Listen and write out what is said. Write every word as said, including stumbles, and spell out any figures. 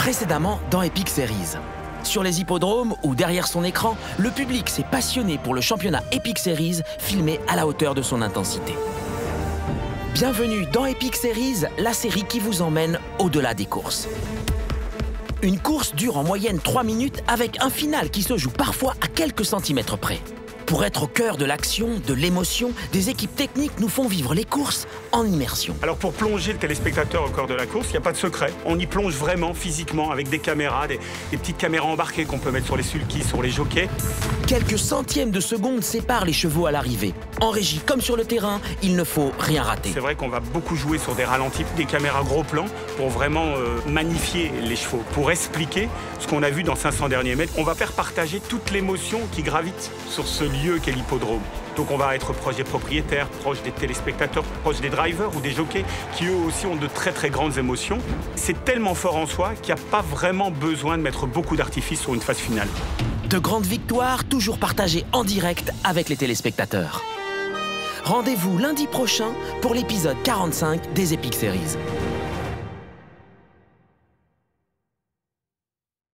Précédemment dans Epic Series. Sur les hippodromes ou derrière son écran, le public s'est passionné pour le championnat Epic Series, filmé à la hauteur de son intensité. Bienvenue dans Epic Series, la série qui vous emmène au-delà des courses. Une course dure en moyenne trois minutes avec un final qui se joue parfois à quelques centimètres près. Pour être au cœur de l'action, de l'émotion, des équipes techniques nous font vivre les courses en immersion. Alors pour plonger le téléspectateur au cœur de la course, il n'y a pas de secret. On y plonge vraiment physiquement avec des caméras, des, des petites caméras embarquées qu'on peut mettre sur les sulky, sur les jockeys. Quelques centièmes de seconde séparent les chevaux à l'arrivée. En régie comme sur le terrain, il ne faut rien rater. C'est vrai qu'on va beaucoup jouer sur des ralentis, des caméras gros plans pour vraiment euh, magnifier les chevaux, pour expliquer ce qu'on a vu dans cinq cents derniers mètres. On va faire partager toute l'émotion qui gravite sur ce lieu qu'est l'hippodrome. Donc on va être proche des propriétaires, proche des téléspectateurs, proche des drivers ou des jockeys qui eux aussi ont de très très grandes émotions. C'est tellement fort en soi qu'il n'y a pas vraiment besoin de mettre beaucoup d'artifice sur une phase finale. De grandes victoires toujours partagées en direct avec les téléspectateurs. Rendez-vous lundi prochain pour l'épisode quarante-cinq des Epic Series.